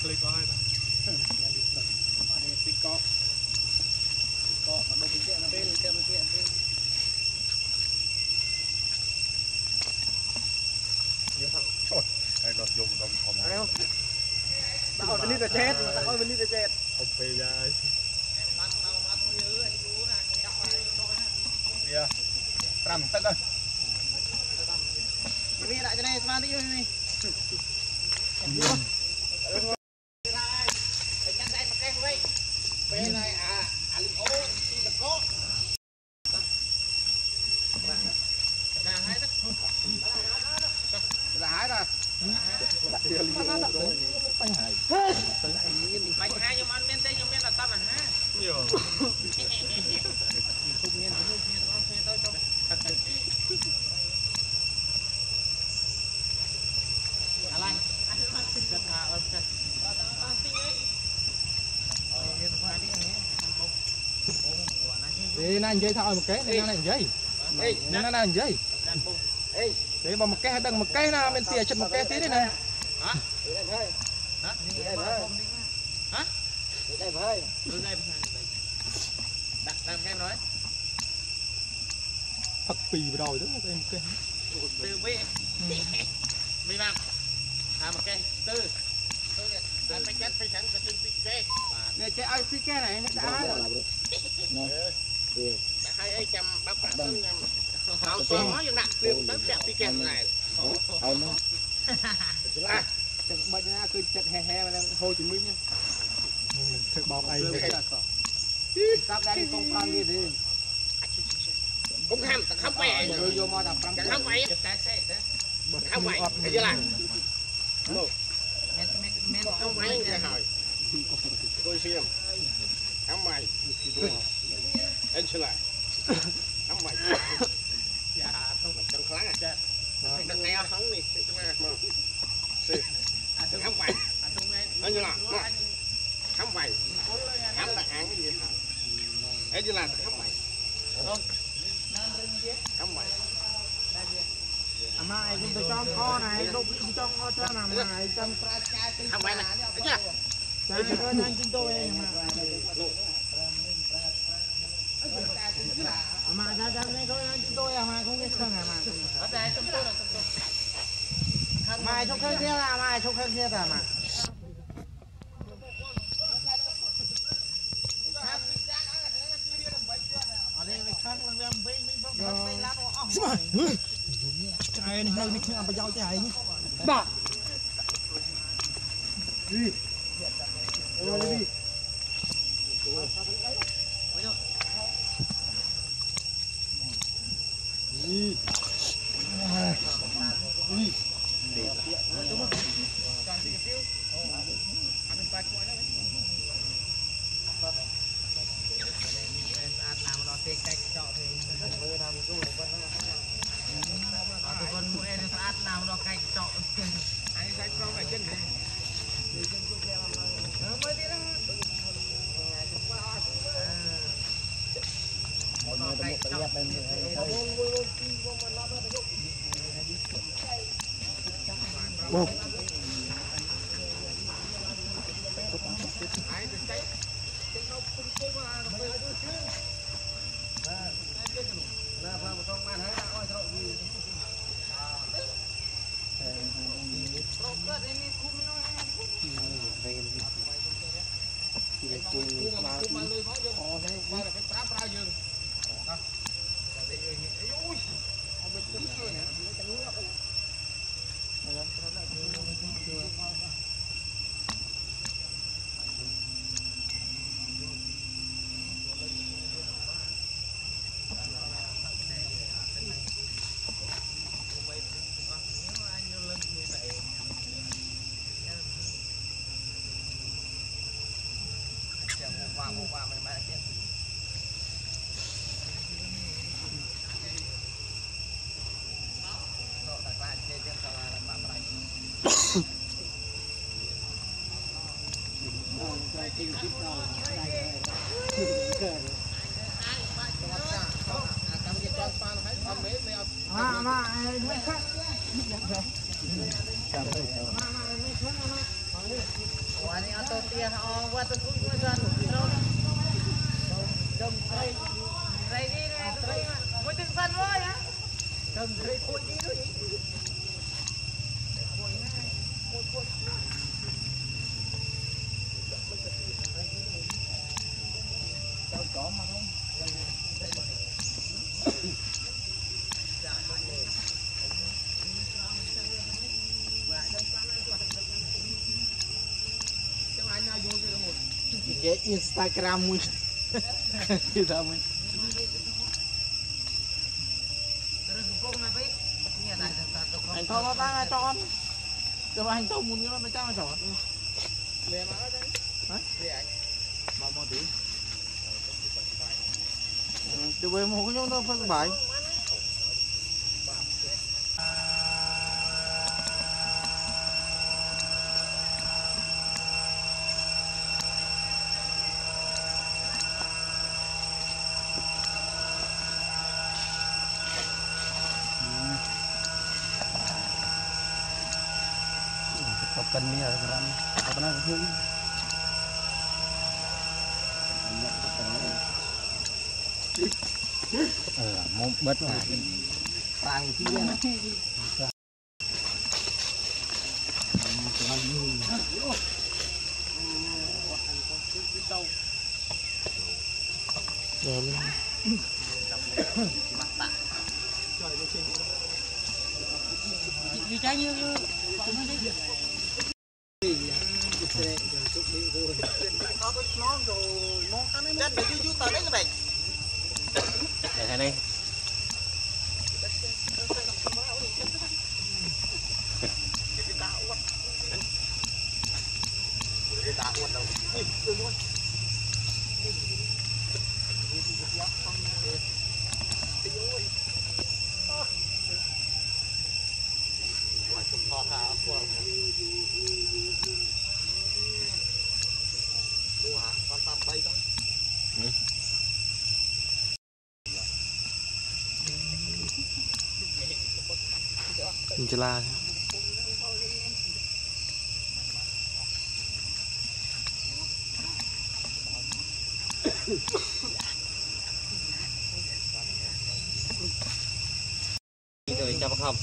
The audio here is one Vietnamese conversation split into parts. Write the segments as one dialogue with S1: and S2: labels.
S1: เลยก็ให้นะอันนี้ติดเกาะมันต้องเป็นแก่นะเป็นแก่เดี๋ยวครับชดไอ้รถยนต์ต้องทำแล้วเอาเป็นนี่แต่เจ็ดเอาเป็นนี่แต่เจ็ดเอาไปยายเดี๋ยวตรำตึ๊ดเลยมีอะไรจะได้มาที่นี่เป็นไงอาลิโอที่ตะโก้จะหายจะหายนะไปหายยังมันเมียนเต้ยังเมียนตั้มอ่ะฮะเดี๋ยวทุกเมียนต้องเมียนต้อยต้อยอะไรจะหาอะไรกันđi nè dây thôi một cái này nè dây nè nè dây để bằng một cái đằng một cái nào bên tỉa chật một cái tí đấy này hả hả hả đang em nói phật pì vào rồi đó em cái từ vi vi bằng một cái tư anh phải chết phải sẵn cái tin pk này cái ai pk này nó đã hai ấy chăm bác phạt hơn hào xóm nói như nặng liều tới kẹt pk này là bệnh nha cứ chật hè mà Hồ Chí Minh nhá thực bọc này sắp đây không con gì đi cũng không phải vô mò đập không phải không phải cái gì là không phải nghe hỏi tôi xem không mày anh sẽ lại không mày dạ không cần kháng à đừng nghe hóng đi không phải anh như là không phải không là ăn cái gì hả anh như là không mày không mày mà ai cũng từ trong kho này đục trong kho cho nào mà trong không phải này chưa trời ơi anh chúng tôi mà ra ra đây thôi anh chúng tôi mà không biết không mà ở đây chúng tôi là mai trong khơi kia là mai trong khơi kia là mà ở đây cái khăn là em vây mình lát trời này nơi mình ăn bao nhiêu trái nhỉ bà đi rồi đi con mũi nó sát nào nó cạch trọ anh cạch trọ phải chân này mới đi đó nó cạch trọ bột qua mình bay kia nó đặt lại trên sao là bạn lại mà kia họ qua tôi cũng qua rồi đâm cây cây đi này cây mỗi từng phần thôi á đâm cây khôi đi thôi có mà không cái Instagram mình thì sao mình anh thôi nó đang cho con cho anh tông muốn nó cho nó chọn về mà đấy về anh mà một tí từ về một cái nhóm nó phải bài cần đi ở cái apa nak hương mau bớt mà tàng chi đi trái như chết để chú tao đấy các bạn để đây con tạm bay thôi.
S2: Chela.
S1: Rồi cho bác không?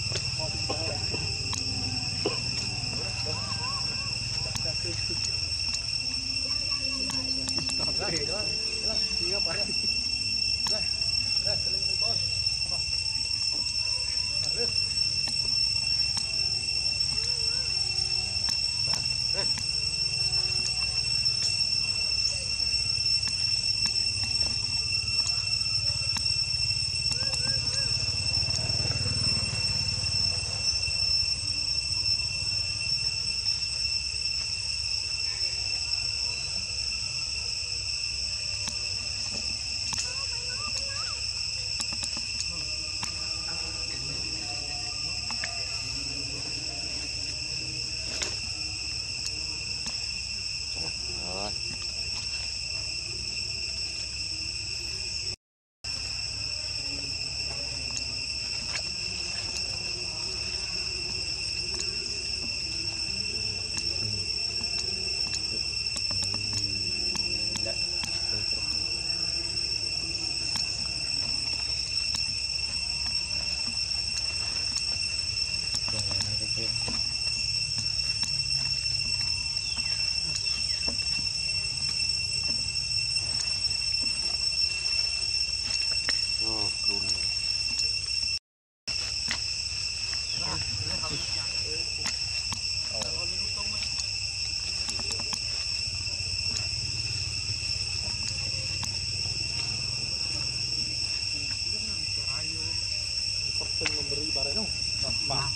S2: Memberi barang dong. Bah.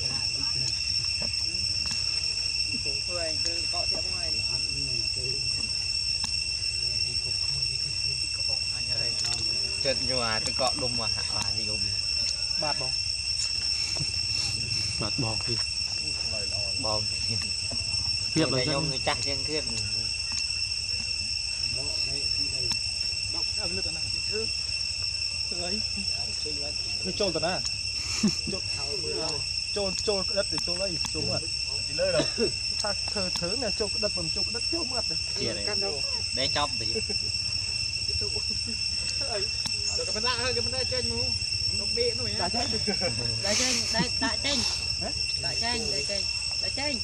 S1: Người cọ tiệm ngoài. Chết nhòa cái cọ đùng mà gì không?
S2: Bạt bông. Bạt bông đi.
S1: Bông.
S2: Tiếp rồi
S1: nhau người chặt chân kia.
S2: Đọc cái lượt này chứ. Ấy. Nó trôn tận à? Trôn đất để trôn lấy, trôn mà. Chỉ lơi đâu. thử nè chụp đất bầm chụp đất chụp mất rồi
S1: căn đâu
S3: để chọc thì
S2: rồi cái lạ hơn cái này trên mu nó bị nó nhá
S3: đại tranh đại tranh đại tranh đại tranh đại tranh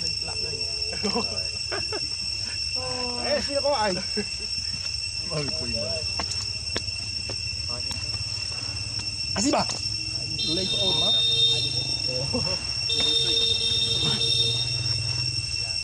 S2: ê xưa có ai à gì bà lấy ôn lắm